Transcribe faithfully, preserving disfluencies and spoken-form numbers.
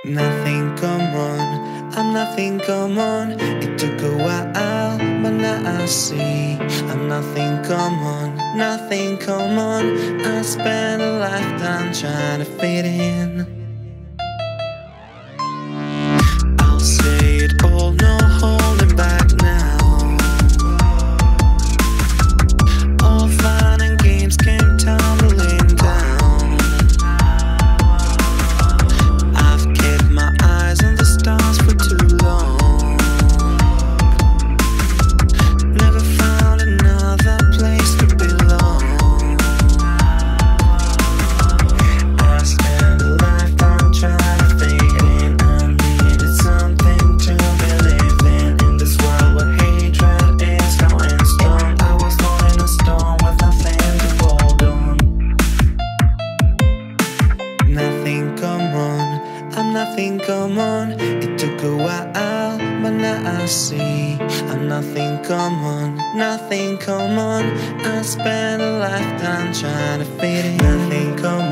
Nothing common, I'm nothing common. It took a while, but now I see I'm nothing common, nothing common. I spent a lifetime trying to fit in. I'll say it all, no holding back now. All fun and games came tumbling down. I've kept my eyes on the stars for too long. Never found another place to belong. I spent a lifetime trying to fit in. I needed something to believe in. In this world where hatred is going strong, I was born in a storm with nothing to hold on. Nothing common, I'm nothing common. It took a while, but now I see I'm nothing common, nothing common. I spent a lifetime trying to fit in. Nothing common.